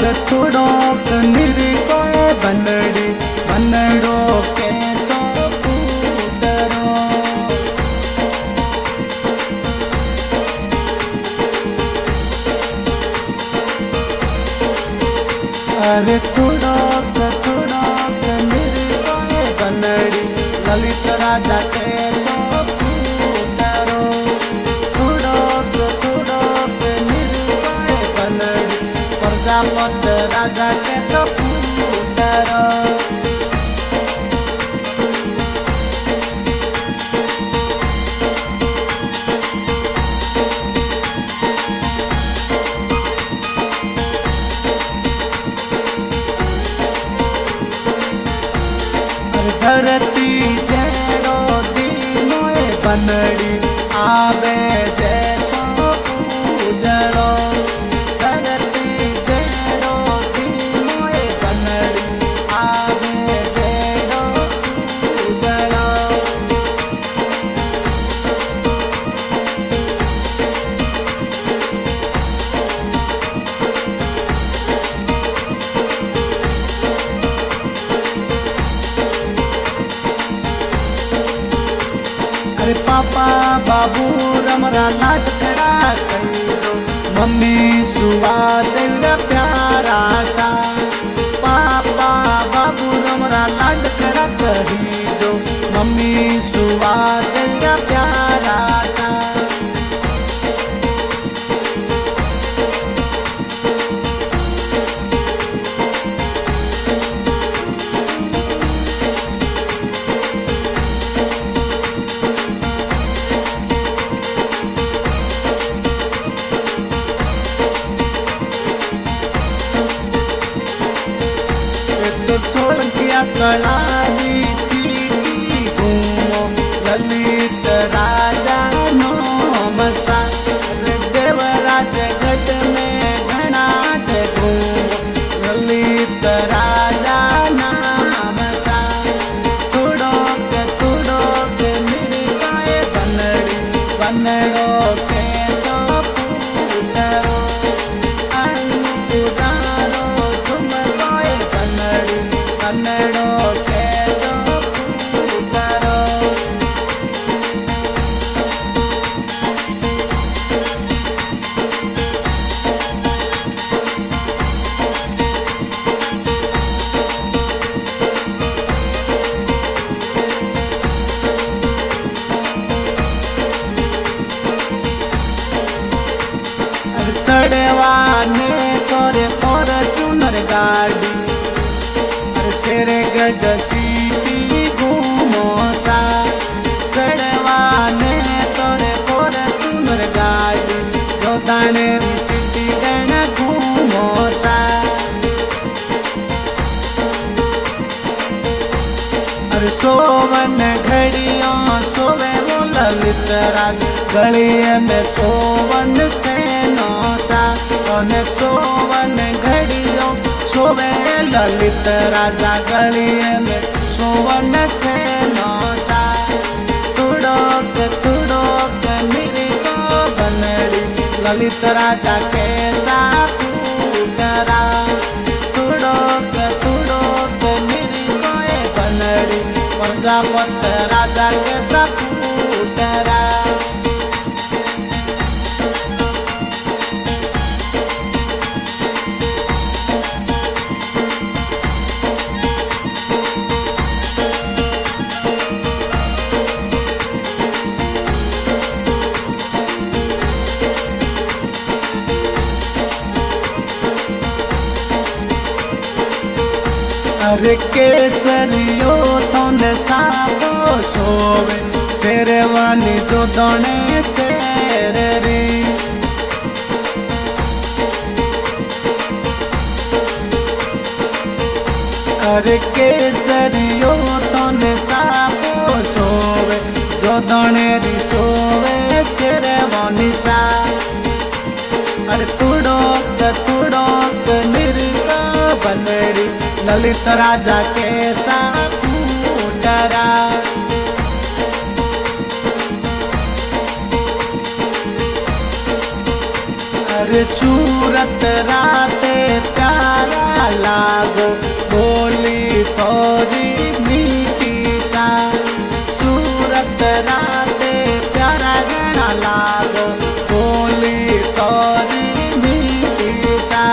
थोड़ो निर्कोय बनड़ी बनड़ो के तो कूतरो। अरे थोड़ो निर्कोय बनड़ी ललित राजा के तो कूतरो। थोड़ो निर्कोय बनड़ी प्रजापत राजा के तो कूतरो। धरती जड़ो दीनोए बनड़ी आवे जैसो उजड़ो। धरती जड़ो दीनोए बनड़ी आवे जैसो उजड़ो। अरे पापा बाबू रमरा लाडकड़ा करो मम्मी सुवा देवड़ा प्यारा सा। पापा बाबू रमरा लाडकड़ा करी दो मम्मी सुवा देवड़ा प्यारा सा। सोलंकिया कलाली सीटी घूमो ललित राजा नाम सा। देवराज गढ़ में घना घूमो ललित राजा नाम सा। थोड़ो के निर्कोय बनड़ी बनड़ो के तो कूतरो। अनुदारो तुम कोय बनड़ी बनड़ो के तो कूतरो। सड़वाने तोरे फॉर्च्यूनर गाड़ी शेरे गढ़ सीटी घूमो सा। सड़वाने तोरे फॉर्च्यूनर गाड़ी जोधाने सीटी गण घूमो सा। अरे सोवन घड़ियों सोवे वो ललित राज गलिए में सोवन सेनो सा। सोवन घड़ियों सोवे ललित राजा गलिए में सोवन सेनो सा। तुड़ो के निर्को बनड़ी ललित राजा के सा कूतरा। तुड़ो के निर्कोय बनड़ी प्रजापत राजा के सा कूतरा। अरे केसरियो तोने साबो सोवे शेरवानी जो दोने शेर रे। अरे केसरियो तोने साबो सोवे जो दोने री सोवे शेरवानी सा। अरे तुड़ो निर्का बनड़ी ललित राजा के सा कूतरा। अरे सूरत राते प्यारा लागो बोली थोड़ी मीठी सा। सूरत राते प्यारा घना लागो बोली थोड़ी मीठी सा।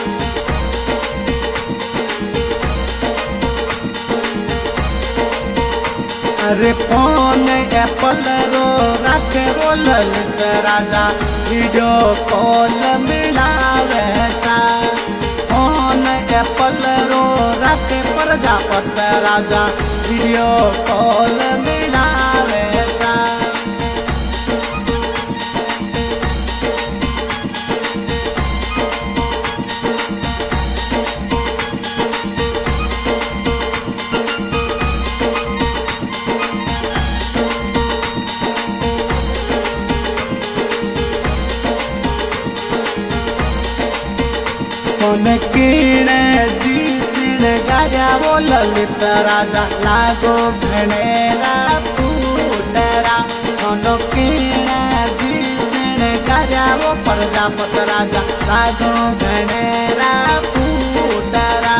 अरे फोन एप्पल रो रखे वो ललित राजा वीडियो कॉल मिलावे सा। फोन एप्पल रो रखे प्रजापति राजा वीडियो कॉल मिलावे सा। कौन कीण जी सिण गाया वो ललित राजा लागो घनेरा फूटरा। कौन कीण जी सिण गाया वो प्रजापति राजा लागो घनेरा फूटरा।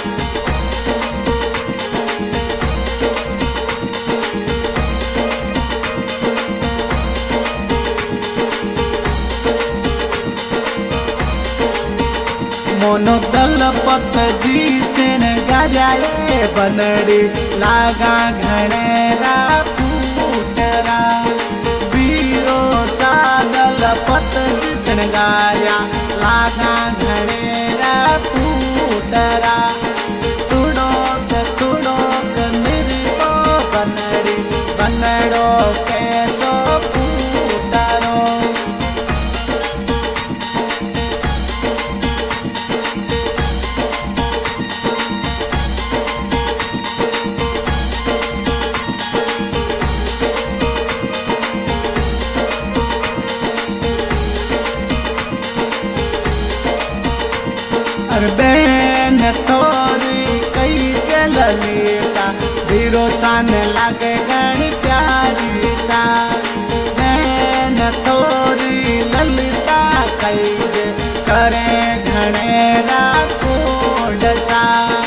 मोनो दलपत जी सिण गाजाए बनड़ी लागा घनेरा फूटरा। बीरो सा दलपत जी सिण गाया लागा घनेरा फूटरा। तुड़ोक तुड़ोक निर्को बनड़ी बनड़ो के तो फूटरो। बेन थोड़ी कई के ललिता धीरो सान लागे गणी प्यारी सा। बेन थोड़ी ललिता कई जे करे घनेरा कोड सा।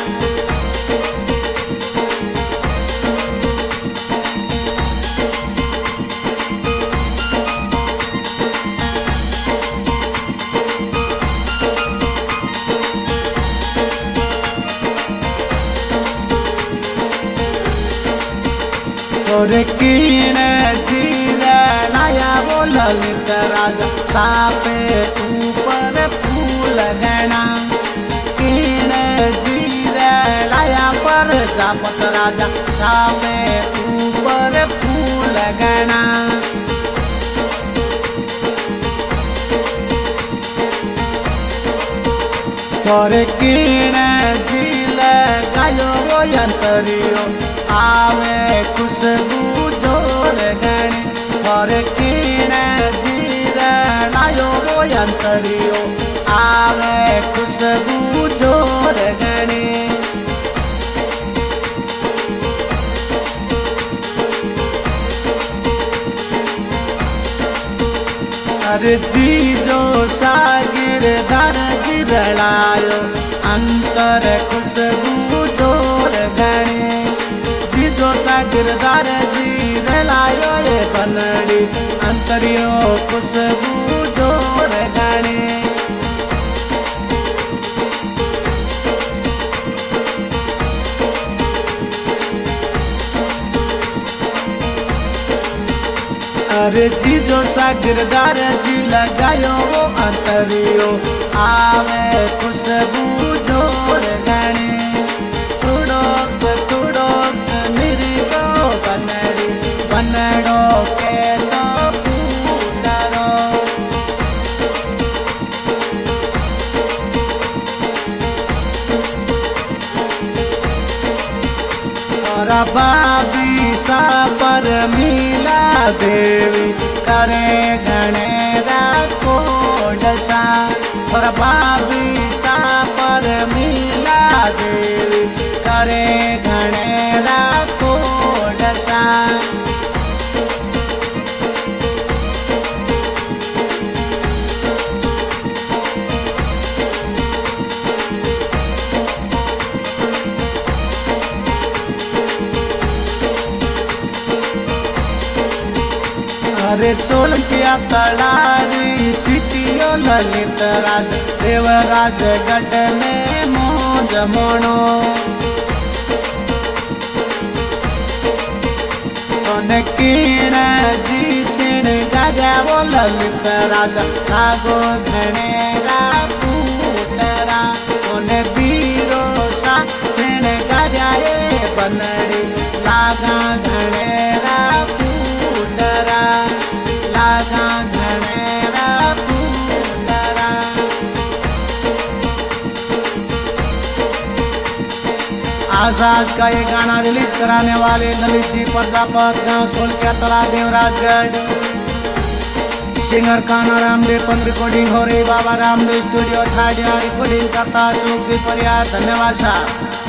और कीण जीरा लाया वो ललित राजा सापे ऊपर फूल गना। कीण जीरा लाया प्रजापति राजा सापे ऊपर फूल गना। और कीण झील गायो वो यंत्रियो आवे खुशबू जोर गणी। और कीण झील गायो वो यंत्रियो आवे खुशबू जोर गणी। अरे जीजो सागिर धर गिरलायो अंतर खुशबू जोर गणी। जीजो सागिर धर गिरलायो ये बनड़ी अंतरियो खुशबू जोर गणी। अरे जीजो सागिरदार जी लगायो वो अंतरियो आवे खुशबू जोर गणी। तुड़ोक तुड़ोक निरिको बनड़ी बनड़ो के तो फूटरो। और बाबी सा पर मिला देवी करे घनेरा कोड सा। और बाबी सा पर मिला देवी करे घनेरा कोड सा। रे सोलकिया तड़ारी सिटियो ललित राज देवराज गढ़ में मौज मोनो कीण जी सिण गजावो ललित राजा लागो धनेरा पूतरा उन्हें बीरो सा सिण गजाए बनड़ी लागा धनेरा पूतरा लागा धनेरा पूतरा। आजाद का ये गाना रिलीज कराने वाले ललित जी प्रजापत, गांव सोलकिया तला, देवराजगढ़। सिंगर काना रामदेव पर रिकॉर्डिंग हो रही बाबा रामदेव स्टूडियो थाडिया, रिकॉर्डिंग करता सुख परियार। धन्यवाद साहब।